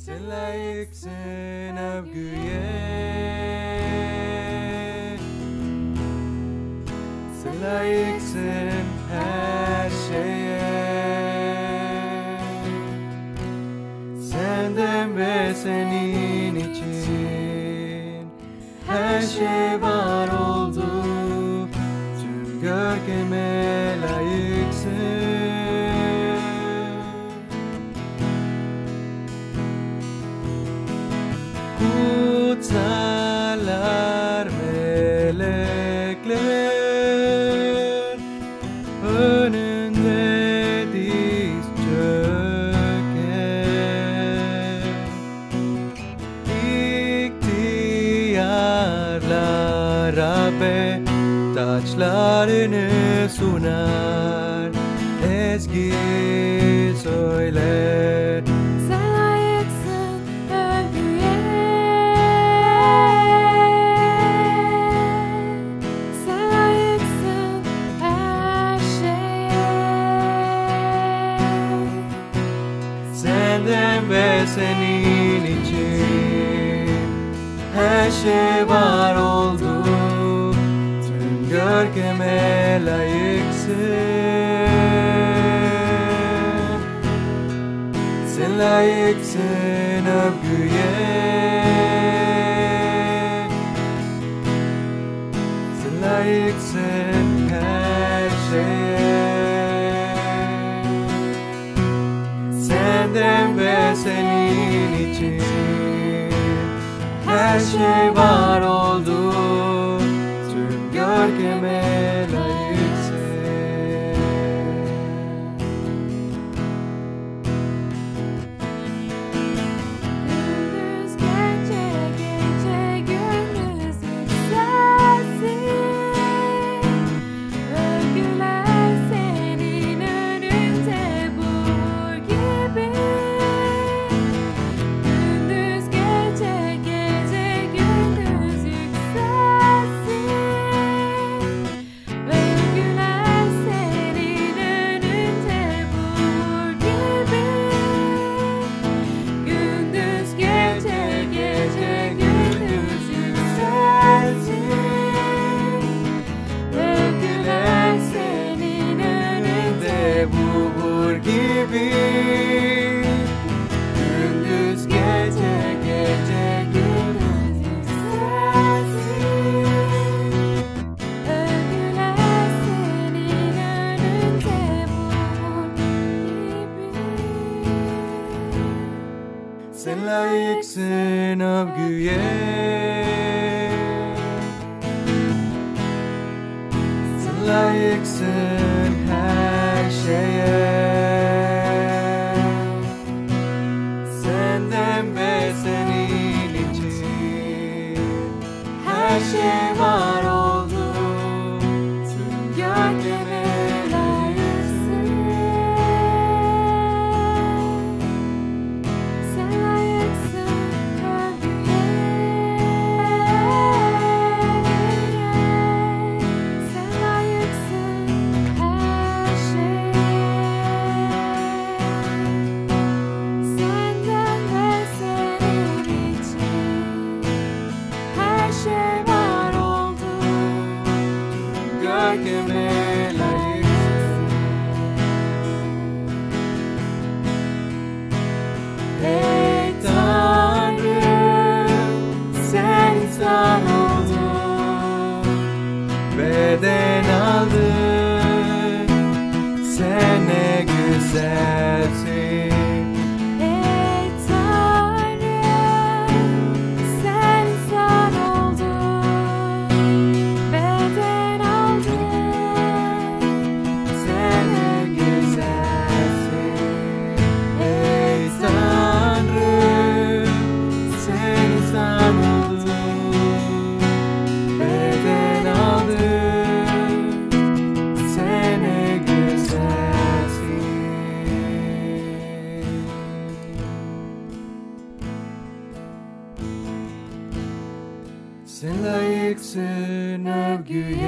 Sen layıksın övgüye, sen layıksın her şeye. Senden ve senin için her şey var oldu. Tüm görkeme layıksın. Kutsallar melekler önünde diz çöker. İhtiyarlar Rabbe taçlarını sunar, ezgi söyler. Senden ve senin için her şey var oldu. Tüm görkeme layıksın. Sen layıksın övgüye, sen layıksın her şeye. Senden ve senin için her şey var oldu. Tüm görkeme layıksın. Gündüz gece gece gündüz yükselsin. Övgüler senin önünde buğur gibi. Gündüz gece gece gündüz yükselsin. Övgüler senin önünde buğur gibi. Gündüz gece gece gündüz yükselsin. Övgüler senin önünde Buğur gibi. Gündüz gece gece gündüz yükselsin. Övgüler senin önünde buğur gibi. sen layıksın övgüye, sen layıksın her şeye. Senden ve senin için her şey var oldu. Tüm görkeme layıksın. Sen layıksın övgüye, sen layıksın her şeye. Senden ve senin için her şey var oldu. Görkeme layıksın. Ey Tanrım, sen insan oldun, beden aldın, sen ne güzelsin. Ey Tanrım, sen insan oldun, beden aldın, Sen ne güzelsin. Ey Tanrım, sen insan oldun, beden aldın, sen ne güzelsin. Sen layıksın övgüye,